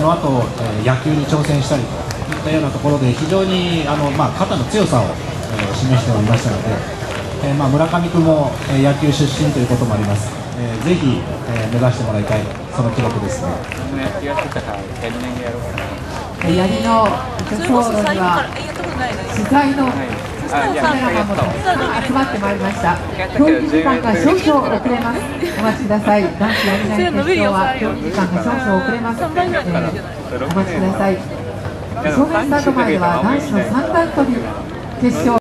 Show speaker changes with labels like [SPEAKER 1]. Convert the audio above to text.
[SPEAKER 1] の後、野球に挑戦したりといったようなところで非常に肩の強さを、示しておりましたので、村上君も、野球出身ということもあります。ぜひ、目指してもらいたいその記録ですね。
[SPEAKER 2] 槍の助走路には取材のカメラマンもたくさん集まってまいりました。競技時間が少々遅れます。お待ちください。男子やり投げ決勝は競技時間が少々遅れます。お待ちください。正面スタンド前では男子の三段跳び決勝